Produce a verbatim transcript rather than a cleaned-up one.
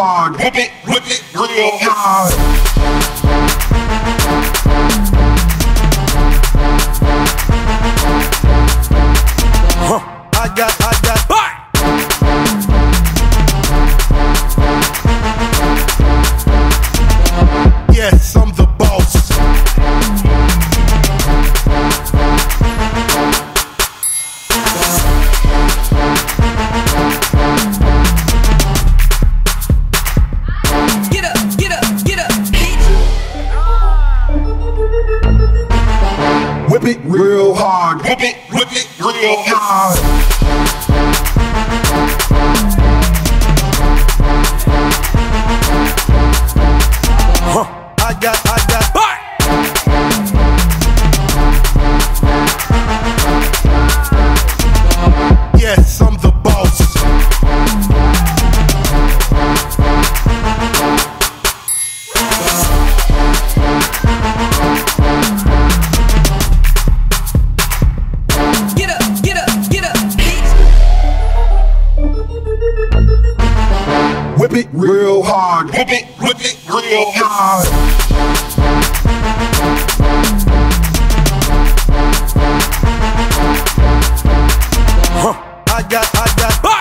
hard. Whip it, whip it real hard. I got, I got, hi! Yes, I'm the boss. Get up, get up, get up, Whip it real hard. Whip it, whip it real hard. I got, I got, hi! Yes, I'm the boss. get up, get up, get up, Whip it real hard. Whip it, whip it real hard. I got, I got,